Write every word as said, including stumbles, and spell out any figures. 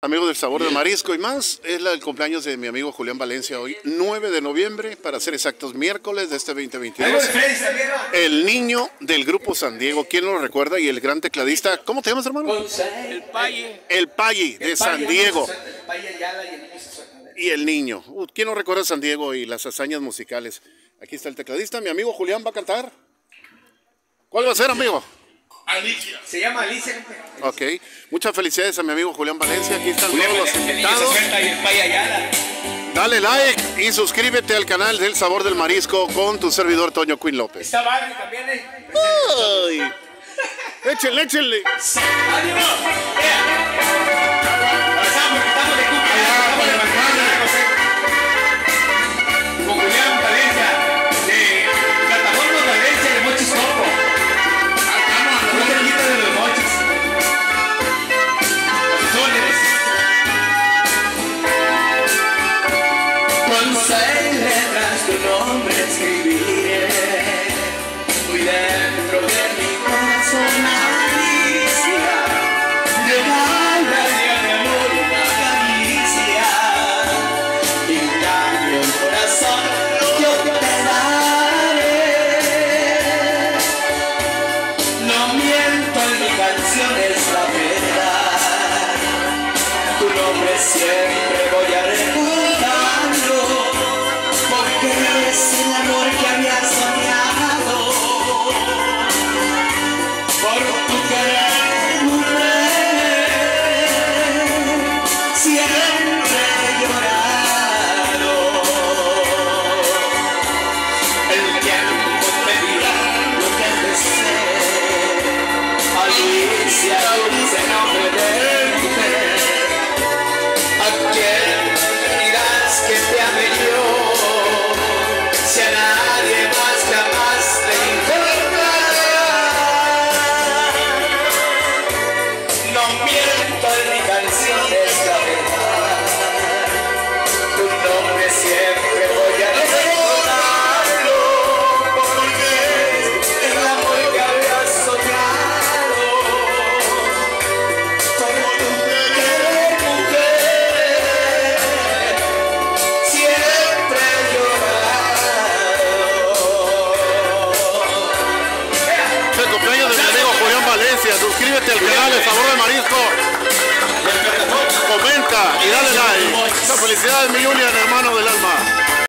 Amigos del Sabor del Marisco y más, es la, el cumpleaños de mi amigo Julián Valencia hoy, nueve de noviembre, para ser exactos, miércoles de este veinte veintidós. El niño del Grupo San Diego, ¿quién lo recuerda? Y el gran tecladista, ¿cómo te llamas, hermano? El Paye. El Paye de San Diego. El Paye Ayala y el niño se Y el niño. Uh, ¿Quién no recuerda a San Diego y las hazañas musicales? Aquí está el tecladista, mi amigo Julián va a cantar. ¿Cuál va a ser, amigo? Alicia. Se llama Alicia. Ok. Muchas felicidades a mi amigo Julián Valencia. Aquí están Julián, todos los el niño invitados. se suelta y el Paye Ayala. Dale like y suscríbete al canal del Sabor del Marisco con tu servidor Toño Quinn López. Está Barney también, ¿eh? Ay. Échenle, échenle. ¡Ánimo! Estamos, estamos de cumpleaños, estamos de mañana, con Julián Valencia, de Plataforma Valencia de Mochis Copo. Muy cerquita de los Mochis. Los soles. Con seis letras tu nombre escribiré, muy dentro de mi corazón Alicia, regálale a mi amor una caricia, y en cambio el corazón yo te daré. No miento en mi canción, es la verdad, tu nombre siempre voy a recordarlo, porque es el amor que había soñado, por tu querer, mujer, siempre he llorado. El tiempo me dirá lo que desee, Alicia, dulce nombre de mujer. ¿A quién dirás que te ame yo, si a nadie más jamás te importa? No miento en mi canción, es la verdad, tu nombre siempre voy a recordarlo, porque es el amor que había soñado, por tu querer, mujer, siempre he llorado. Es el cumpleaños de mi amigo Julián Valencia. Suscríbete al canal del Sabor del Marisco. Comenta y dale like. Muchas felicidades, mi Julián, hermano del alma.